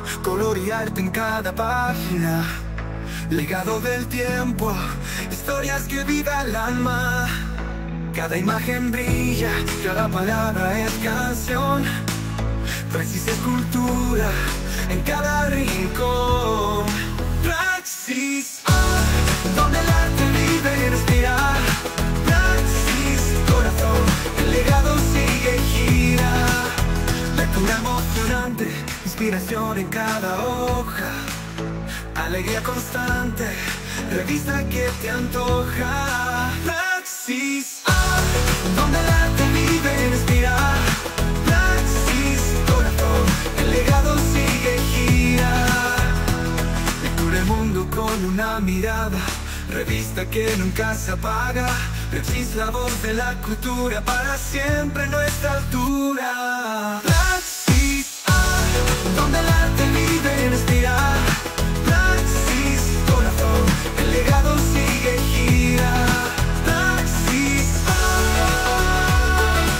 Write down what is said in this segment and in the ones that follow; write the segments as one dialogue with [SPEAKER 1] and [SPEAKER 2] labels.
[SPEAKER 1] color y arte en cada página. Legado del tiempo, historias que viva el alma. Cada imagen brilla, cada palabra es canción. Praxis es cultura en cada rincón. Praxis Art, donde el arte vive y respira. Praxis corazón, el legado sigue y gira. Lectura emocionante, inspiración en cada hoja. Alegría constante, revista que te antoja. Praxis Art, donde el arte vive y respira. Praxis corazón, el legado sigue y gira. Lectura el mundo con una mirada, revista que nunca se apaga. Praxis, la voz de la cultura, para siempre en nuestra altura. Praxis Art, donde el arte vive y respira. Praxis corazón, el legado sigue y gira. Praxis Art.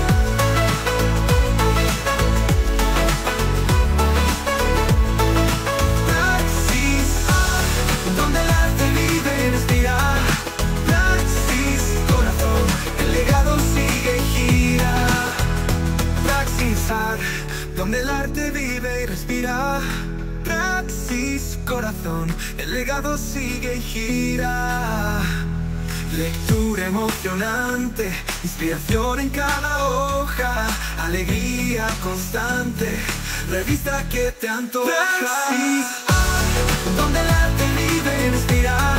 [SPEAKER 1] Praxis Art, donde el arte vive y respira. Praxis corazón, el legado sigue y gira. Praxis Art, donde el arte vive y respira. Praxis corazón, el legado sigue y gira. Lectura emocionante, inspiración en cada hoja. Alegría constante, revista que te antoja. Praxis Art, donde el arte vive y respira.